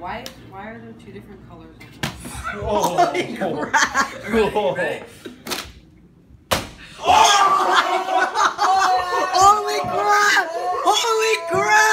Why are there two different colors on this? Holy crap! Holy crap! Holy crap!